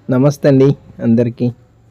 నమస్తే అండి అందరికీ.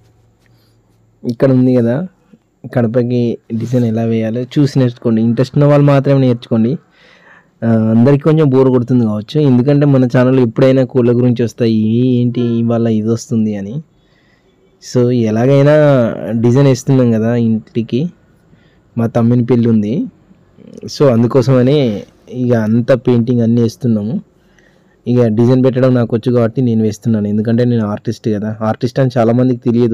ఇక్కడ ఉంది కదా కడపకి డిజైన్ ఎలా వేయాలో చూసి నేర్చుకోండి. ఇంట్రెస్ట్ ఉన్న వాళ్ళు మాత్రమే నేర్చుకోండి. అందరికీ కొంచెం బోర్ కొడుతుంది కావచ్చు, ఎందుకంటే మన ఛానల్లో ఎప్పుడైనా కోళ్ళ గురించి వస్తాయి, ఏంటి ఇవాళ ఇది వస్తుంది అని. సో ఎలాగైనా డిజైన్ వేస్తున్నాం కదా ఇంటికి, మా తమ్మిని పెళ్ళి ఉంది. సో అందుకోసమని ఇక అంతా పెయింటింగ్ అన్నీ వేస్తున్నాము. ఇక డిజైన్ పెట్టడం నాకు వచ్చు కాబట్టి నేను వేస్తున్నాను, ఎందుకంటే నేను ఆర్టిస్ట్ కదా. ఆర్టిస్ట్ అని చాలామందికి తెలియదు.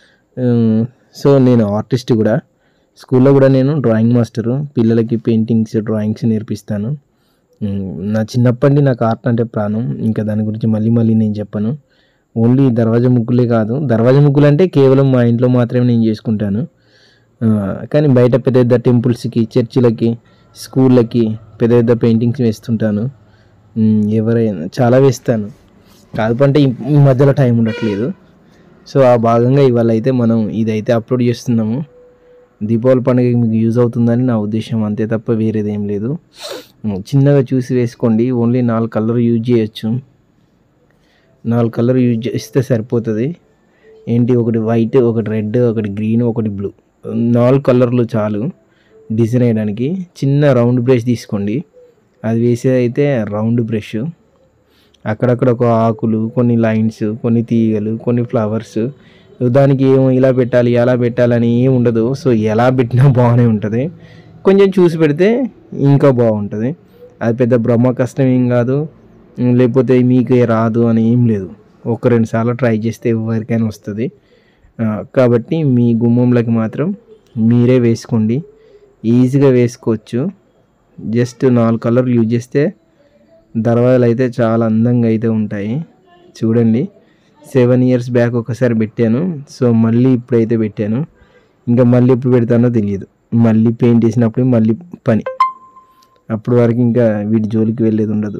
సో నేను ఆర్టిస్ట్ కూడా. స్కూల్లో కూడా నేను డ్రాయింగ్ మాస్టరు, పిల్లలకి పెయింటింగ్స్ డ్రాయింగ్స్ నేర్పిస్తాను. నా చిన్నప్పటి నాకు ఆర్ట్ అంటే ప్రాణం. ఇంకా దాని గురించి మళ్ళీ నేను చెప్పను. ఓన్లీ దర్వాజా ముగ్గులే కాదు, దర్వాజా ముగ్గులు అంటే కేవలం మా ఇంట్లో మాత్రమే నేను చేసుకుంటాను. కానీ బయట పెద్ద పెద్ద టెంపుల్స్కి, చర్చిలకి, స్కూళ్ళకి పెద్ద పెద్ద పెయింటింగ్స్ వేస్తుంటాను. ఎవరైనా చాలా వేస్తాను. కాకపోతే ఈ మధ్యలో టైం ఉండట్లేదు. సో ఆ భాగంగా ఇవాళ అయితే మనం ఇదైతే అప్లోడ్ చేస్తున్నాము. దీపావళి పండుగకి మీకు యూజ్ అవుతుందని నా ఉద్దేశం, అంతే తప్ప వేరేది ఏం లేదు. చిన్నగా చూసి వేసుకోండి. ఓన్లీ 4 కలర్ యూజ్ చేయొచ్చు. 4 కలర్ యూజ్ చేస్తే సరిపోతుంది. ఏంటి, ఒకటి వైట్, ఒకటి రెడ్, ఒకటి గ్రీన్, ఒకటి బ్లూ, 4 కలర్లు చాలు డిజైన్ వేయడానికి. చిన్న రౌండ్ బ్రష్ తీసుకోండి. అది వేసేది అయితే రౌండ్ బ్రష్. అక్కడక్కడ ఒక ఆకులు, కొన్ని లైన్స్, కొన్ని తీగలు, కొన్ని ఫ్లవర్స్. దానికి ఏమో ఇలా పెట్టాలి అలా పెట్టాలని ఏమి ఉండదు. సో ఎలా పెట్టినా బాగానే ఉంటుంది. కొంచెం చూసి పెడితే ఇంకా బాగుంటుంది. అది పెద్ద బ్రహ్మ కష్టం ఏం కాదు, లేకపోతే మీకే రాదు అని ఏం లేదు. 1-2 సార్లు ట్రై చేస్తే ఎవరికైనా వస్తుంది. కాబట్టి మీ గుమ్మంలోకి మాత్రం మీరే వేసుకోండి, ఈజీగా వేసుకోవచ్చు. జస్ట్ 4 కలర్లు యూజ్ చేస్తే దర్వాజాలు అయితే చాలా అందంగా అయితే ఉంటాయి. చూడండి, 7 ఇయర్స్ బ్యాక్ ఒకసారి పెట్టాను. సో మళ్ళీ ఇప్పుడైతే పెట్టాను. ఇంకా మళ్ళీ ఎప్పుడు పెడతానో తెలియదు. మళ్ళీ పెయింట్ వేసినప్పుడు మళ్ళీ పని. అప్పటి వరకు ఇంకా వీటి జోలికి వెళ్ళేది ఉండదు.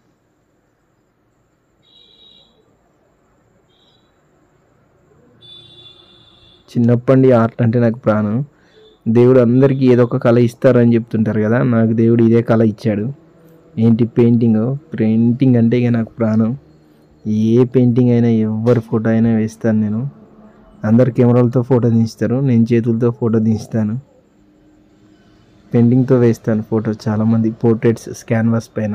చిన్నప్పటి ఆర్ట్ అంటే నాకు ప్రాణం. దేవుడు అందరికీ ఏదో ఒక కళ ఇస్తారని చెప్తుంటారు కదా, నాకు దేవుడు ఇదే కళ ఇచ్చాడు. ఏంటి, పెయింటింగ్ అంటే ఇక నాకు ప్రాణం. ఏ పెయింటింగ్ అయినా, ఎవరి ఫోటో అయినా వేస్తాను నేను. అందరు కెమెరాలతో ఫోటో తీస్తారు, నేను చేతులతో ఫోటో తీస్తాను. పెయింటింగ్తో వేస్తాను ఫోటో. చాలామంది పోర్ట్రేట్స్ క్యాన్వాస్ పైన.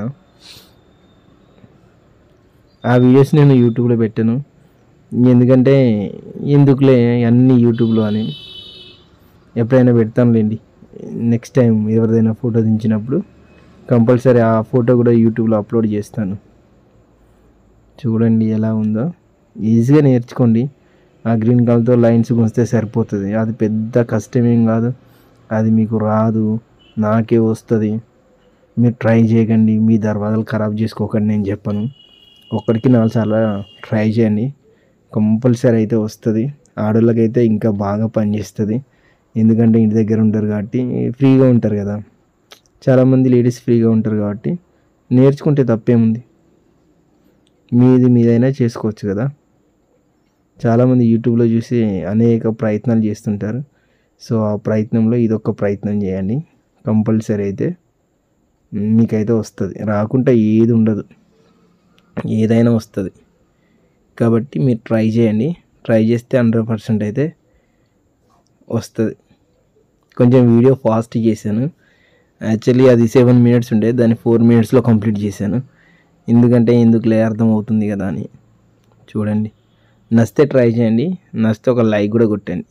ఆ వీడియోస్ నేను యూట్యూబ్లో పెట్టాను, ఎందుకంటే ఎందుకులే అన్నీ యూట్యూబ్లో అని. ఎప్పుడైనా పెడతాంలేండి. నెక్స్ట్ టైం ఎవరిదైనా ఫోటో దించినప్పుడు కంపల్సరీ ఆ ఫోటో కూడా యూట్యూబ్లో అప్లోడ్ చేస్తాను. చూడండి ఎలా ఉందో. ఈజీగా నేర్చుకోండి. ఆ గ్రీన్ కలర్తో లైన్స్ గుంచితే సరిపోతుంది. అది పెద్ద కష్టమేం కాదు. అది మీకు రాదు, నాకే వస్తుంది. మీరు ట్రై చేయకండి, మీ దర్వాజాలు ఖరాబ్ చేసుకోకండి నేను చెప్పను. 1కి 4 సార్లు ట్రై చేయండి, కంపల్సరీ అయితే వస్తుంది. ఆడోళ్ళకైతే ఇంకా బాగా పనిచేస్తుంది, ఎందుకంటే ఇంటి దగ్గర ఉంటారు కాబట్టి ఫ్రీగా ఉంటారు కదా. చాలామంది లేడీస్ ఫ్రీగా ఉంటారు కాబట్టి నేర్చుకుంటే తప్పేముంది. మీదైనా చేసుకోవచ్చు కదా. చాలామంది యూట్యూబ్లో చూసి అనేక ప్రయత్నాలు చేస్తుంటారు. సో ఆ ప్రయత్నంలో ఇదొక ప్రయత్నం చేయండి, కంపల్సరీ అయితే మీకైతే వస్తుంది. రాకుండా ఏది ఉండదు, ఏదైనా వస్తుంది. కాబట్టి మీరు ట్రై చేయండి. ట్రై చేస్తే 100% అయితే వస్తుంది. కొంచెం వీడియో ఫాస్ట్ చేశాను. యాక్చువల్లీ అది 7 మినిట్స్ ఉండే, దాన్ని 4 మినిట్స్లో కంప్లీట్ చేశాను. ఎందుకులే, అర్థమవుతుంది కదా అని. చూడండి, నచ్చితే ట్రై చేయండి, నచ్చితే ఒక లైక్ కూడా కొట్టండి.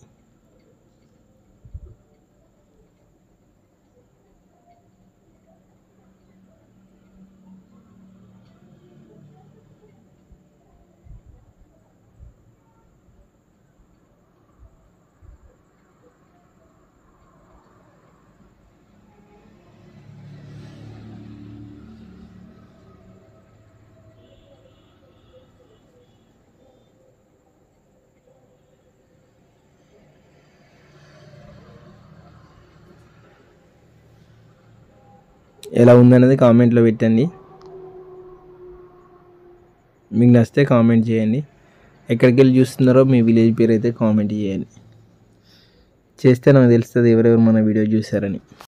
ఎలా ఉందనేది కామెంట్లో పెట్టండి. మీకు నచ్చితే కామెంట్ చేయండి. ఎక్కడికి వెళ్ళి చూస్తున్నారో మీ విలేజ్ పేరు అయితే కామెంట్ చేయండి. చేస్తే నాకు తెలుస్తుంది ఎవరెవరు మన వీడియో చూసారని.